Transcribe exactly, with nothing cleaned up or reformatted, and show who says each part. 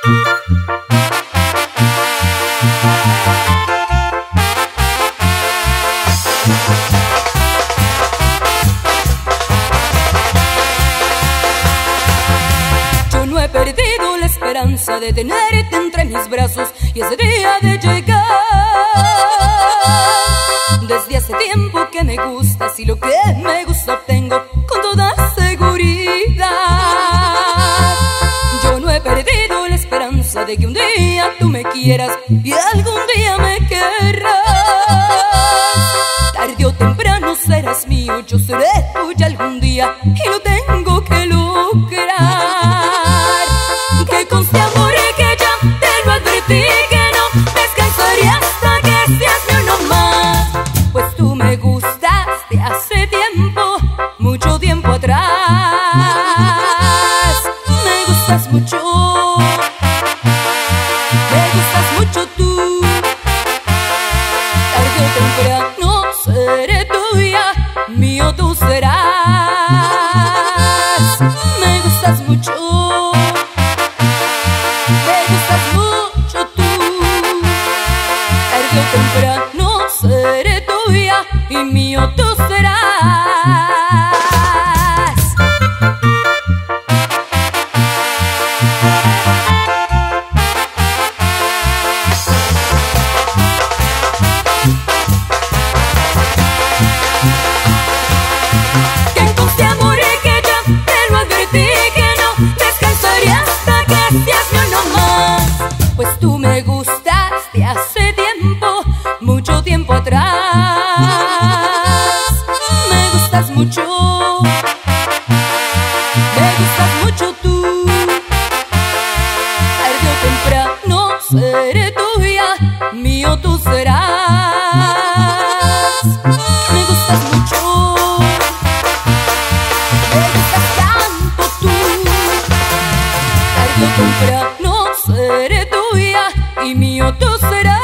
Speaker 1: Yo no he perdido la esperanza de tenerte entre mis brazos y ese día de llegar. Desde hace tiempo que me gustas y lo que me gusta obtengo con toda seguridad. Yo no he perdido la esperanza de que un día tú me quieras y algún día me querrás. Tarde o temprano serás mío, yo seré tuya algún día y lo tengo que lograr. Que conste, amor, que ya te lo advertí, que no descansaría hasta que seas mío no más. Pues tú me gustas de hace tiempo, mucho tiempo atrás. Me gustas mucho, me gustas mucho tú. Tarde o temprano seré tuya, mío tú serás. Me gustas mucho, me gustas mucho tú. Tarde o temprano seré tuya y mío tú serás. Que conste, amor, que ya te lo advertí, que no descansaría hasta que seas mío no más. Pues tú me gustas de hace tiempo, mucho tiempo atrás. Me gustas mucho, me gustas mucho tú. Tarde o temprano seré tuya, mío tú serás. Me gustas mucho, me gustas tanto tú. Tarde o temprano seré tuya y mío tú serás.